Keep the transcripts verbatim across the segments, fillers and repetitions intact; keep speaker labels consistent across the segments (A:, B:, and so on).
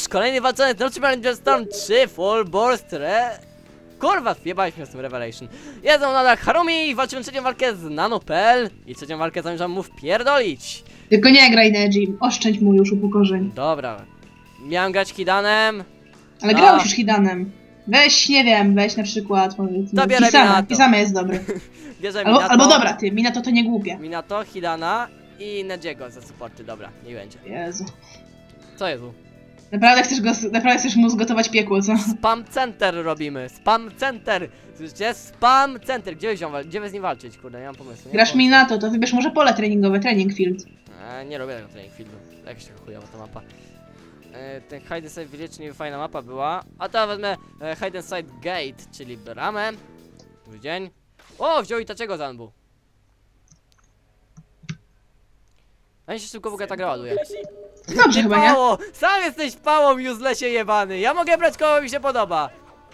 A: nasz kolejny walczący Noczy Ranger Storm trzy Full Burst Re... Kurwa, wjebaliśmy z tym Revelation. Jest on nadal Harumi i walczymy trzecią walkę z Nano kropka p l i trzecią walkę zamierzam mu wpierdolić.
B: Tylko nie graj Neji, oszczędź mu już upokorzeń.
A: Dobra. Miałem grać Hidanem.
B: Ale
A: no.
B: grałeś już Hidanem. Weź, nie wiem, weź na przykład, powiedzmy,
A: Dobierę
B: Kisame,
A: Minato.
B: Kisame jest dobry.
A: Bierze
B: Albo,
A: Minato,
B: albo dobra, ty, Minato to nie głupie.
A: Minato, Hidana i Nejiego za supporty, dobra, nie będzie.
B: Jezu.
A: Co Jezu?
B: Naprawdę chcesz, go, naprawdę chcesz mu zgotować piekło, co?
A: Spam Center robimy, Spam Center! Słyszycie? Spam Center! Gdzie wy, Gdzie wy z nim walczyć? Kurde, nie mam pomysłu. Nie
B: Grasz
A: mam
B: Minato, to wybierz może pole treningowe, trening field.
A: eee, nie robię tego trening fieldu, jak się chujowa ta mapa. Eee, ten Hide and Side Village nie fajna mapa była. A teraz wezmę e, Hide and Side Gate, czyli bramę. Dobry dzień. O, wziął Itachiego Zanbu. A nie się szybko w ogóle ta gra ładuje.
B: Dobrze
A: Ty
B: chyba, nie?
A: pało! Sam jesteś pałą, uselessie jebany! Ja mogę brać kogo mi się podoba!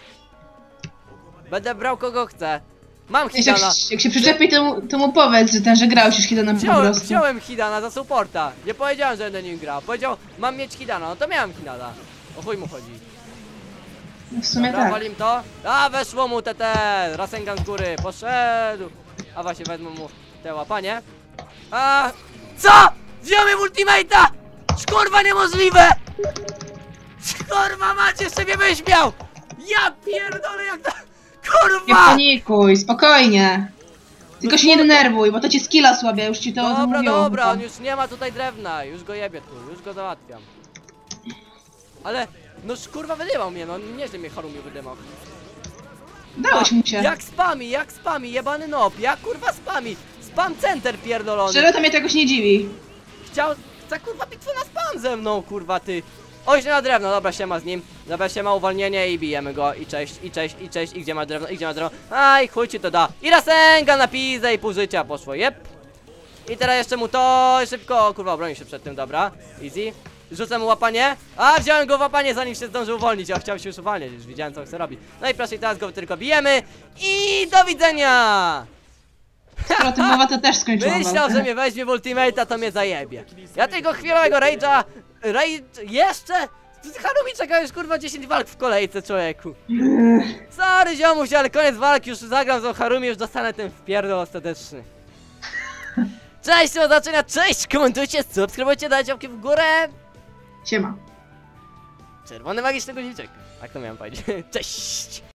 A: Będę brał kogo chcę. Mam
B: Jak,
A: Hidana.
B: jak się przyczepi, to mu, to mu powiedz, że ten, że grałeś już Hidanem po
A: Wziąłem,
B: prostu.
A: wziąłem Hidana za supporta. Nie powiedziałem, że będę nim grał. Powiedział, mam mieć Hidana, no to miałem Hidana. O chuj mu chodzi.
B: No w sumie
A: Dobra,
B: tak.
A: walim to. A, weszło mu te te. Rasengan z góry, poszedł. A właśnie wezmę mu te łapanie. A, co? Wziąłem ultimate'a! Szkurwa niemożliwe! Kurwa macie, jeszcze mnie wyśmiał! Ja pierdolę jak to...
B: Nie
A: Kurwa!
B: panikuj, spokojnie. Tylko się nie denerwuj, bo to ci skilla słabia, już ci to
A: Dobra,
B: mówiło,
A: dobra,
B: chyba.
A: on już nie ma tutaj drewna, już go jebie tu, już go załatwiam. Ale, no kurwa wydymał mnie, no nieźle mnie Harumi wydymał.
B: Dałeś mu się.
A: Jak spami, jak spami, jebany nob, jak kurwa spami! Spam center pierdolony!
B: Szczerze to mnie to jakoś nie dziwi.
A: Chciał, chce kurwa bitwę na spam ze mną, kurwa ty! Oj, na drewno, dobra, siema z nim. Dobra, siema, uwolnienie i bijemy go. I cześć, i cześć, i cześć, i gdzie ma drewno, i gdzie ma drewno. Aj, chuj ci to da. I Rasengan na pizę i pół życia poszło, jep. I teraz jeszcze mu to szybko, kurwa, obroni się przed tym, dobra. Easy. Rzucę mu łapanie. A, wziąłem go w łapanie, zanim się zdążył uwolnić. Ja chciałem się już uwolnić, już widziałem, co chce robić. No i proszę, teraz go tylko bijemy. I do widzenia!
B: Skoro tym mowa, to też skończyłam
A: Myślał,
B: walkę.
A: że mnie weźmie w ultimate'a, to mnie zajebie. Ja tego chwilowego rage'a... Rage... jeszcze? Harumi czeka już kurwa dziesięć walk w kolejce, człowieku. Sorry ziomuś, ale koniec walki, już zagram z Harumi, już dostanę ten wpierdol ostateczny. Cześć, do zobaczenia, cześć, komentujcie, subskrybujcie, dajcie łapki w górę.
B: Siema.
A: Czerwony magiczny guziczek. Tak to miałem powiedzieć. Cześć.